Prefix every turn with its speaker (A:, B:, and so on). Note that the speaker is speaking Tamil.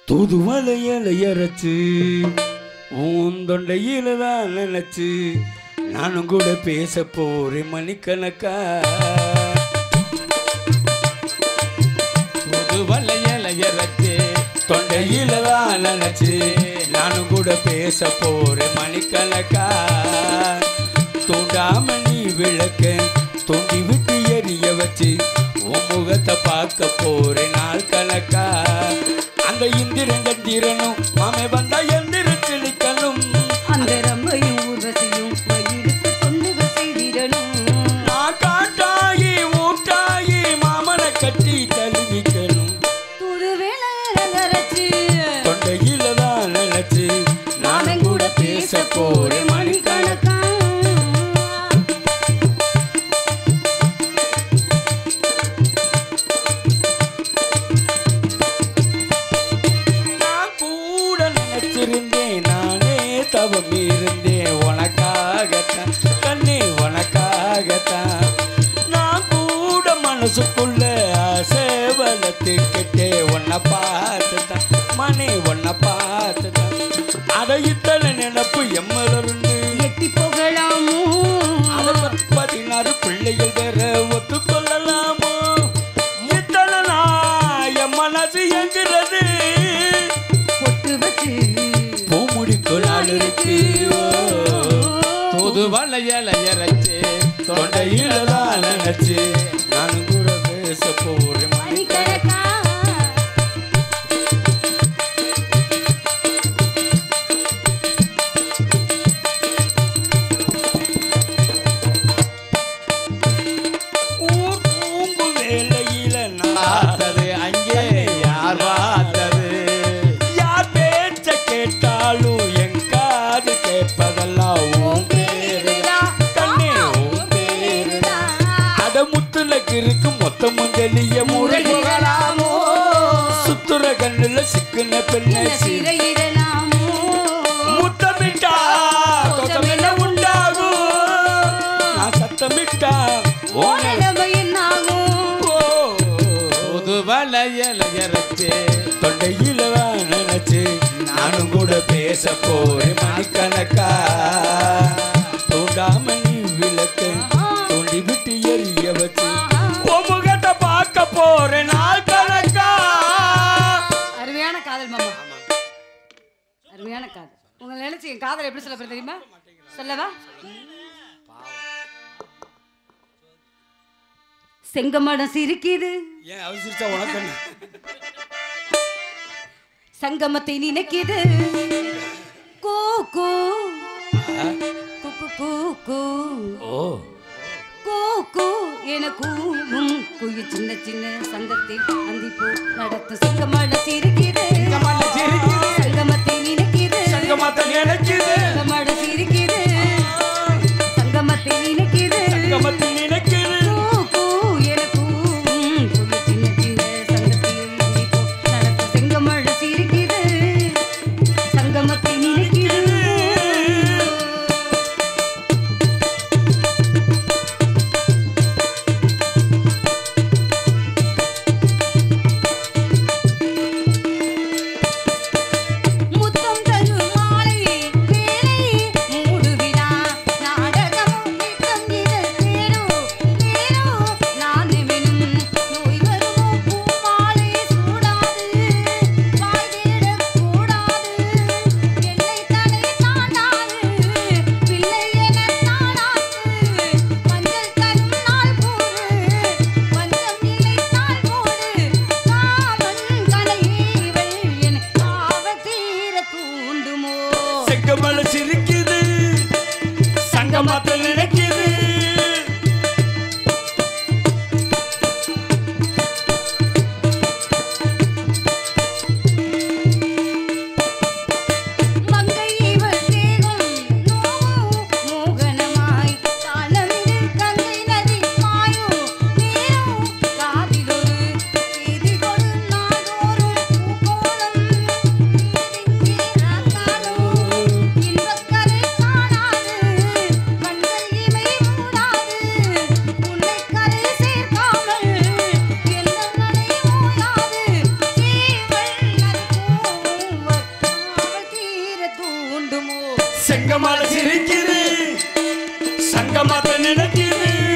A: தூதுவளையல இறச்சு உன் தொண்டையில தான் நினைச்சு நானும் கூட பேச போறேன் மணிக்கணக்கா. தூதுவளையல இறச்சு தொண்டையில தான் நினைச்சு நானும் கூட பேச போறேன் மணிக்கணக்கா. தூண்டாம நீ விளக்க தூண்டி விட்டு எரிய வச்சு உன் முகத்தை பார்க்க போறேன் நாள் கணக்கா. அந்த இந்திரன் சந்திரனும் மாமே வந்தா எந்திர கிளிக்கணும்
B: அந்த ரம்பையும் ஊர்வசியும் மயிலுக்கு கொண்டு செய்திடணும்.
A: நான் காட்டாயி ஊட்டாயி மாமனை கட்டி தழுவிக்கணும்.
B: தூதுவளையலரைச்சு
A: தொண்டையில தான் நினைச்சு நானும் கூட பேச போறேன் மணிக்கணக்கா. நானே தவம் இருந்தேன் உனக்காகத்தான் கண்ணே உனக்காகத்தான். நான் கூட மனசுக்குள்ள ஆசை வளர்த்துக்கிட்டே உன்னை பார்த்துதான் மனே உன்னை பார்த்துதான். அதை இத்தனை நினப்பு எம்மலருந்து
B: எட்டி போகலாமோ?
A: அதை 16 பிள்ளைகள் வேற ஒத்துக்கொள்ளலாமோ? இத்தனை நான் என் மனசு எங்கிறது தூதுவளையல இறச்சு தொண்டையில தான் நினைச்சு நானும் கூட பேச போறேன்
B: மணிக்கணக்கா.
A: ஊர் பூம்பு வேலையில நாத்தது அங்கே யார் பார்த்தது? யார் பேச்ச கேட்டாலும் என் காது கேட்பதெல்லாம் உன் பேருதான் கண்ணே உன் பேருதான். அட முத்துலக்கு இருக்கு மொத்த முஞ்சலிய முறைகளாமோ? சுத்துற கண்ணுல சிக்குன பெண்ணை
B: சிறையிடலாமோ?
A: முத்தமிட்டா கொத்தமில்ல உண்டாகும் நான் சத்தமிட்டா
B: நிலைமை என்னாகும்?
A: தூதுவளையல இறச்சு தொண்டையில நினைச்சு நானும் கூட பேச போறேன் மணிக்கணக்கா. தூண்டாம நீ விளக்க தூண்டி விட்டு எரிய வச்சு உன் முகத்தை பார்க்க போறேன் நாள் கணக்கா.
B: அருமையான காதல் மாமா, அருமையான காதல். உங்களை நினைச்சு என் காதல் எப்படி சொல்ல தெரியுமா? சொல்லவா? செங்கமடம் சிரிக்குது
A: ஏன் அவசிரிச்சா உனக்கு
B: சங்கமத்தை நினைக்குது கூ கூ கூ கூ
A: ஓ
B: கூ கூ என கூவும் குயி சின்ன சின்ன சங்கத்தில் அந்திப்போ நடத்தும் செங்கமடம் சிரிக்குது சங்கமத்தை நினைக்குது
A: சங்கமத்தை நினைக்குது
B: சங்கமடம் சிரிக்குது சங்கமத்தை நினைக்குது
A: சங்கமத்தை நினைக்குது
B: கண்
A: செங்கமால சிரிக்குது சங்கமாத்த நினைக்குது